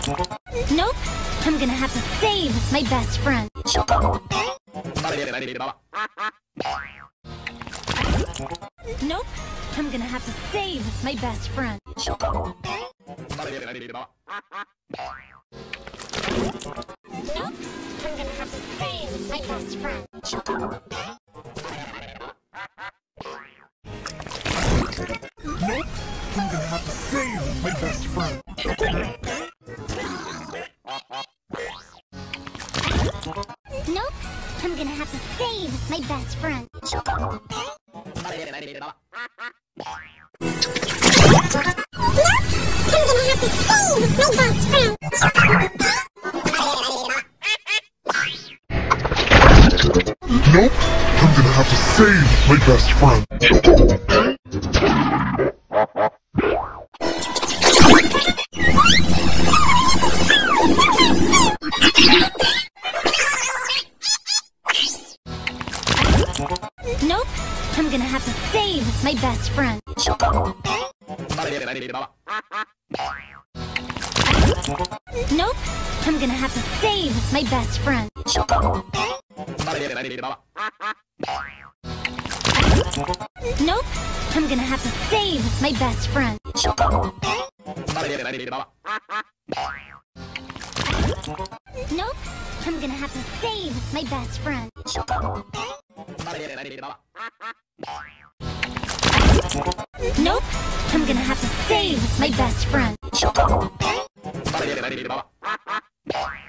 Nope. I'm gonna have to save my best friend. Nope. I'm gonna have to save my best friend. Nope. I'm gonna have to save my best friend. Nope, I'm gonna have to save my best friend. Nope. I'm gonna have to save my best friend. Nope. I'm gonna have to save my best friend. Nope, I'm gonna have to save my best friend. Nope. I'm gonna have to save my best friend. Nope. I'm gonna have to save my best friend. Nope. I'm gonna have to save my best friend. Nope. I'm gonna have to save my best friend. Nope. I'm gonna have to save my best friend.